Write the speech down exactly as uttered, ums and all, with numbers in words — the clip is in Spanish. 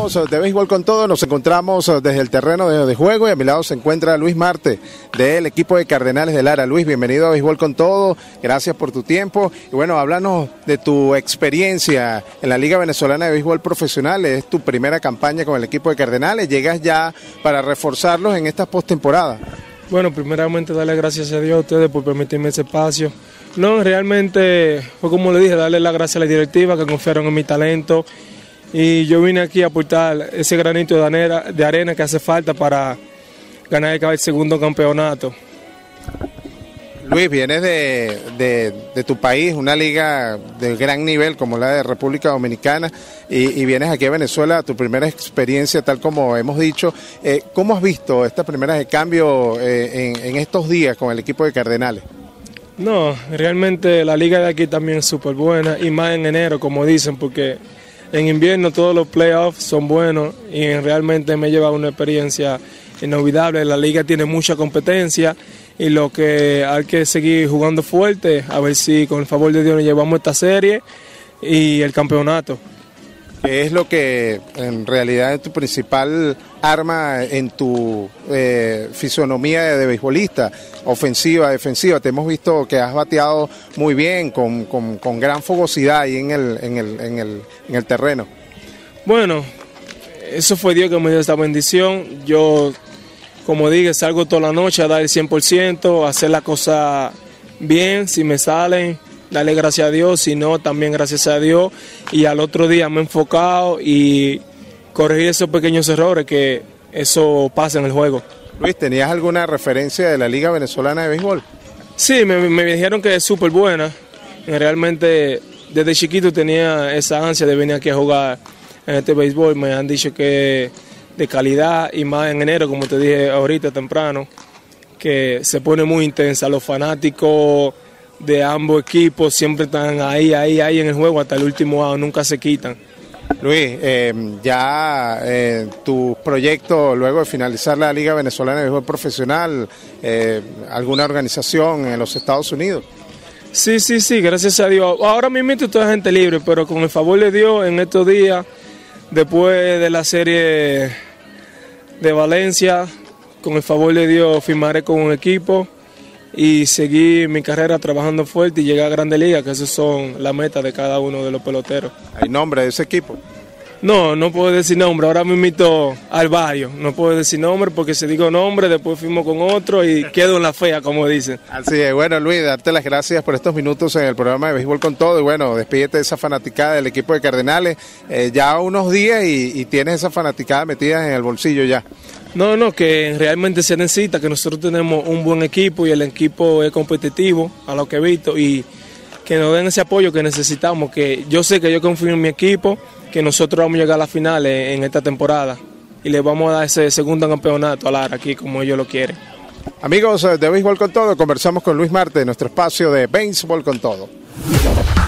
Amigos de Béisbol con Todo, nos encontramos desde el terreno de, de juego y a mi lado se encuentra Luis Marte del equipo de Cardenales de Lara. Luis, bienvenido a Béisbol con Todo, gracias por tu tiempo y bueno, háblanos de tu experiencia en la Liga Venezolana de Béisbol Profesional. Es tu primera campaña con el equipo de Cardenales, llegas ya para reforzarlos en esta postemporada. Bueno, primeramente darle gracias a Dios a ustedes por permitirme ese espacio. No, realmente fue como le dije, darle las gracias a la directiva que confiaron en mi talento. Y yo vine aquí a aportar ese granito de arena, de arena que hace falta para ganar el segundo campeonato. Luis, vienes de, de, de tu país, una liga de gran nivel como la de República Dominicana, y, y vienes aquí a Venezuela, tu primera experiencia, tal como hemos dicho. Eh, ¿Cómo has visto estas primeras de cambio eh, en, en estos días con el equipo de Cardenales? No, realmente la liga de aquí también es súper buena, y más en enero, como dicen, porque en invierno todos los playoffs son buenos y realmente me lleva una experiencia inolvidable. La liga tiene mucha competencia y lo que hay que seguir jugando fuerte, a ver si con el favor de Dios nos llevamos esta serie y el campeonato. ¿Qué es lo que en realidad es tu principal arma en tu eh, fisonomía de, de beisbolista? Ofensiva, defensiva. Te hemos visto que has bateado muy bien, con, con, con gran fogosidad ahí en el, en, el, en, el, en el terreno. Bueno, eso fue Dios que me dio esta bendición. Yo, como dije, salgo toda la noche a dar el cien por ciento, a hacer la cosa bien, si me salen, darle gracias a Dios, si no, también gracias a Dios. Y al otro día me he enfocado y corregir esos pequeños errores que eso pasa en el juego. Luis, ¿tenías alguna referencia de la Liga Venezolana de Béisbol? Sí, me, me dijeron que es súper buena. Realmente desde chiquito tenía esa ansia de venir aquí a jugar en este béisbol. Me han dicho que de calidad y más en enero, como te dije ahorita temprano, que se pone muy intensa. Los fanáticos de ambos equipos siempre están ahí, ahí, ahí en el juego hasta el último out, nunca se quitan. Luis, eh, ya eh, tu proyecto luego de finalizar la Liga Venezolana de Béisbol Profesional, eh, ¿alguna organización en los Estados Unidos? Sí, sí, sí, gracias a Dios. Ahora mismo estoy toda gente libre, pero con el favor de Dios en estos días, después de la serie de Valencia, con el favor de Dios firmaré con un equipo y seguir mi carrera trabajando fuerte y llegar a Grandes Ligas, que esas son las metas de cada uno de los peloteros. ¿Hay nombre de ese equipo? No, no puedo decir nombre, ahora me invito al barrio, no puedo decir nombre porque si digo nombre después firmo con otro y quedo en la fea, como dicen. Así es, bueno Luis, darte las gracias por estos minutos en el programa de Béisbol con Todo y bueno, despídete de esa fanaticada del equipo de Cardenales, eh, ya unos días y, y tienes esa fanaticada metida en el bolsillo ya. No, no, que realmente se necesita, que nosotros tenemos un buen equipo y el equipo es competitivo, a lo que he visto, y que nos den ese apoyo que necesitamos, que yo sé que yo confío en mi equipo, que nosotros vamos a llegar a la final en esta temporada y le vamos a dar ese segundo campeonato a Lara aquí como ellos lo quieren. Amigos de Béisbol con Todo, conversamos con Luis Marte, nuestro espacio de Béisbol con Todo.